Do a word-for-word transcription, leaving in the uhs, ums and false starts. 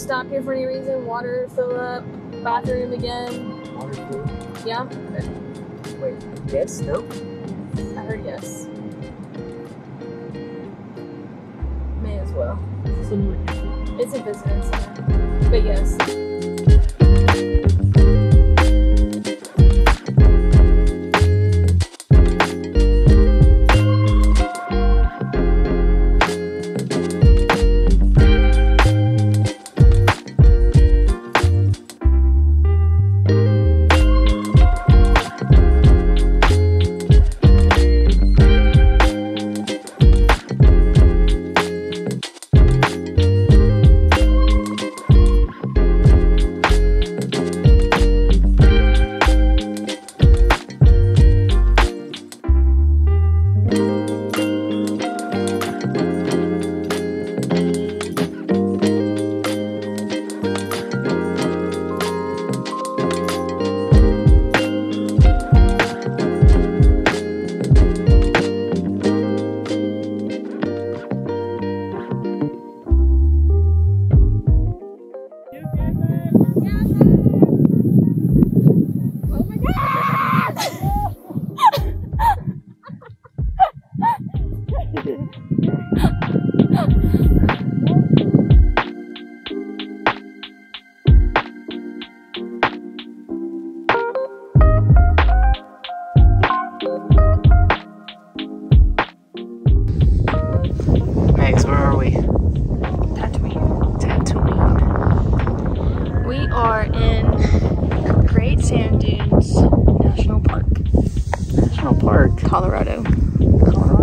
stop here for any reason? Water fill up, bathroom again. Water fill? Yeah. Okay. Wait, yes? No? I heard yes. May as well. It's a visitor center, but yes. Megs, where are we? Tatooine. Tatooine. We are in Great Sand Dunes National Park, National Park. Colorado. Colorado.